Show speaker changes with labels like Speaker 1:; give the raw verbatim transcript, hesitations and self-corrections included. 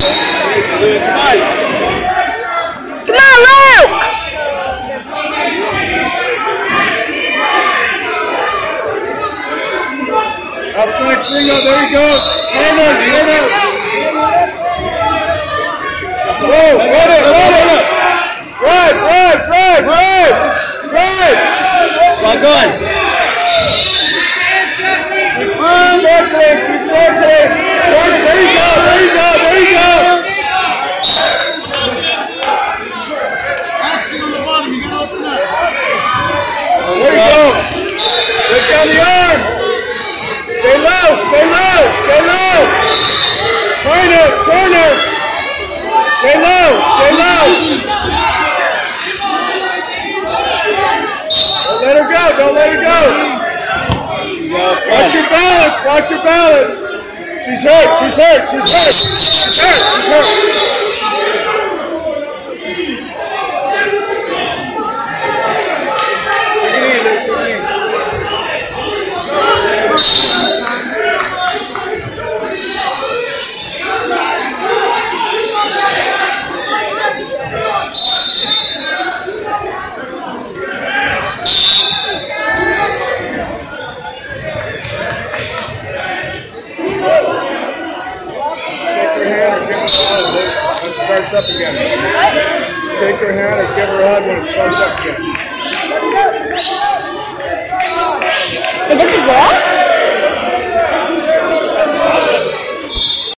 Speaker 1: Come on.
Speaker 2: Come on, Luke!
Speaker 1: Outside single, there you go. Turn it, turn it. Whoa, run it, run it. Drive, drive, drive, drive. Drive. Lock on. Keep circling, keep circling. There you go, there you go, there you go.
Speaker 3: Action on the bottom, you gotta open up.
Speaker 1: There you go. Lift down the arm. Stay low, stay low, stay low. Turn it, turn it. Stay low, stay low. Don't let her go, don't let her go. Watch your balance, watch your balance. She's hurt, she's hurt, she's hurt. She's hurt, she's hurt. Starts up again. Shake her hand and give her a hug when it starts up again.
Speaker 2: Is it a ball?